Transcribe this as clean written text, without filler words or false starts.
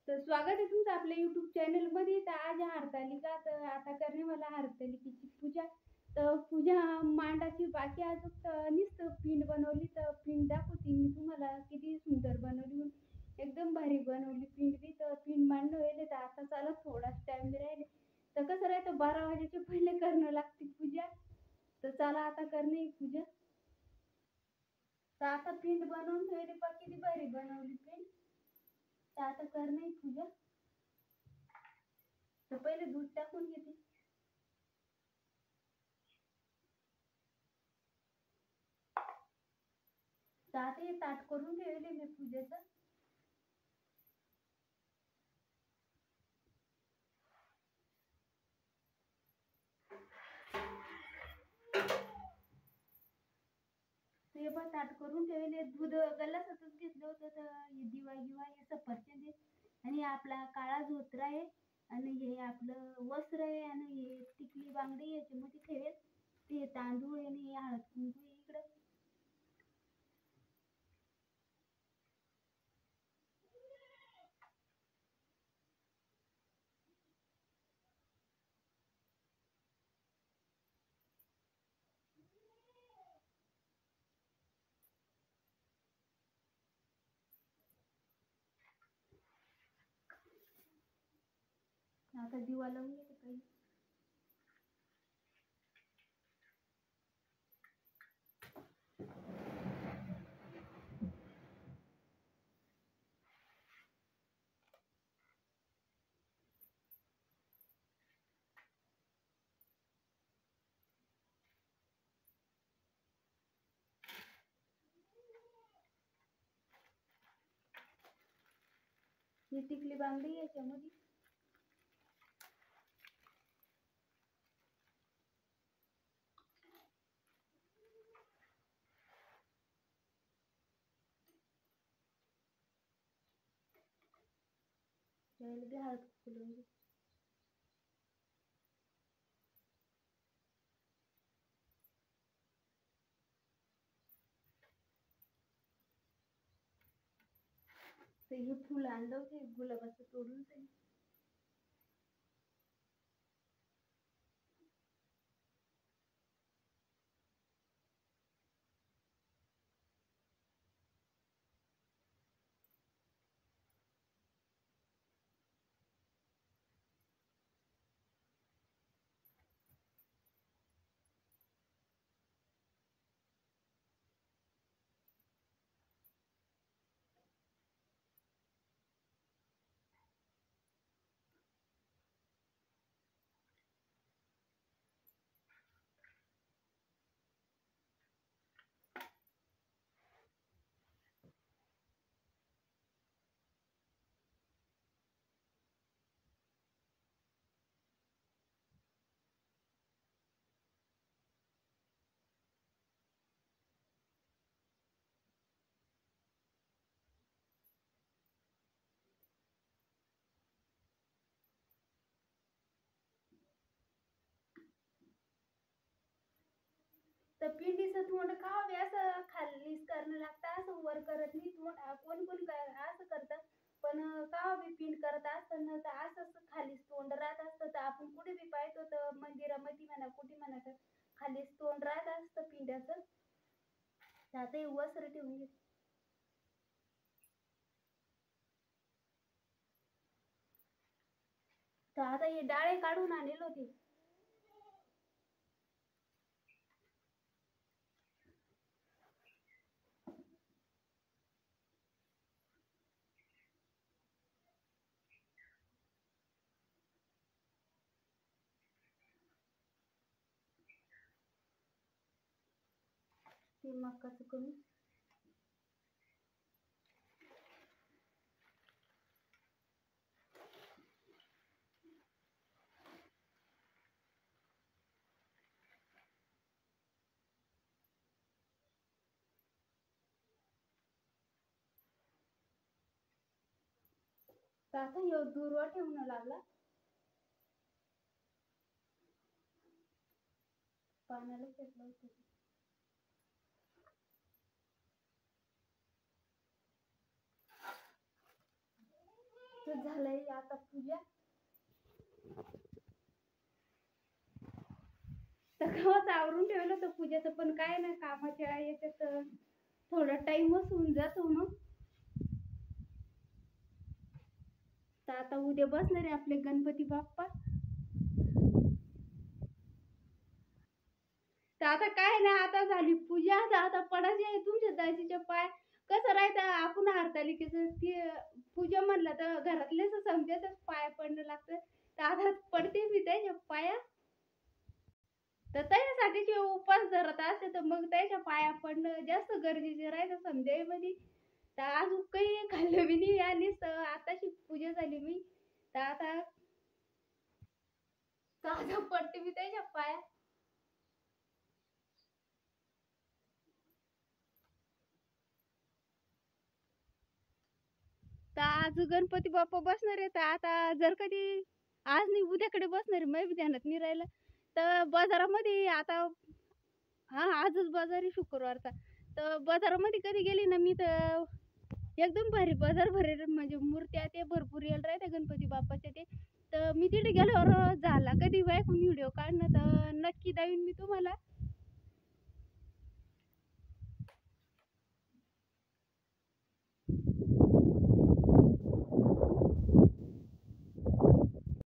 तर स्वागत आहे तुमचं आपल्या युट्यूब चॅनलमध्ये. तर आज हरतालिका, तर आता करणे मला हरतालिकेची पूजा. तर पूजा मांडाची बाकी अजून नुसतं पिंड बनवली. तर पिंड दाखवते मी तुम्हाला किती सुंदर बनवली. एकदम भारी बनवली पिंड बी. तर पिंड मांडणं होईल. तर आता चला थोडाच टाइम राहिले. तर कसं राहतं 12 वाजेच्या पहिले करणं लागते पूजा. तर चला आता करणे पूजा. तर आता पिंड बनवून ठेवली पा किती भारी बनवली पिंड. तर आता करणे पूजा. तर पहिले दूध टाकून घेते. तर आता हे ताट करून ठेवले मी पूजेचं. ते पण ताट करून ठेवले. दूध गल्लासातच घेतलं होतं. तर हे दिवा गिवा हे सफरचंद आहे आणि आपला काळा धोतर आहे आणि हे आपलं वस्त्र आहे आणि हे टिकली बांगडी याच्यामध्ये ठेवेल. ते तांदूळ आणि हळद कुंकू इकडं. आता दिवा लावून घेते काही. ही टिकली बांगडी याच्यामध्ये. त्याला बी हळद कुंकू लावून घेते. तर हे फुल आणलं होते गुलाबाचं तोडून. ते तर पिंडीचं तोंड का बी असं खालीच करणं लागतं. असं वर करत नाही तोंड. कोण कोण असं करतं. पण का बी पिंड करत असताना तर असं असं खालीच तोंड राहत असतं. तर आपण कुठे बी पाहतो तर मंदिरामध्ये म्हणा कुठे म्हणा तर खालीच तोंड राहत असतं पिंड्याचं. तर आता हे वस्त्र ठेवून घेते. तर आता हे डाळे काढून आणले होते. ते मकाचं करून. तर आता ह्यो दुर्वा ठेवणं लागला. पाण्याला फेकलं होतं. तर झालंय आता पूजा. सगळंच आवरून ठेवलं होतं पूजाचं, पण काय ना कामाच्या याच्यात थोडा टाइमच होऊन जातो मग. तर आता उद्या बसणार आहे आपले गणपती बाप्पा. तर आता काय ना, आता झाली पूजा, तर आता पडायची आहे तुमच्या दाजीच्या पाय. कसं राहतं आपण हरतालिकेचं ती पूजा म्हणलं तर घरातलेच समजायचं पाया पडणं लागतं. तर आता पडते मी त्याच्या पाया. तर त्याच्यासाठी जे उपास धरत असते तर मग त्याच्या पाया पडणं जास्त गरजेचे राहतं संध्यामध्ये. तर अजून काही खाल्लं बी नाही आणि आताशी पूजा झाली मी. तर आता पडते मी त्याच्या पाया. तर आज गणपती बाप्पा बसणार आहे. तर आता जर कधी आज नाही उद्याकडे बसणार आहे, मी ध्यानात नाही राहिलं. तर बाजारामध्ये आता आजच बाजार आहे शुक्रवारचा. तर बाजारामध्ये कधी गेली ना मी तर एकदम भारी बाजार भरेल, म्हणजे मूर्त्या ते भरपूर येईल राहते गणपती बाप्पाचे ते. तर मी तिथे गेल्यावर झाला कधी व्हिडिओ काढणं तर नक्की दावीन मी तुम्हाला.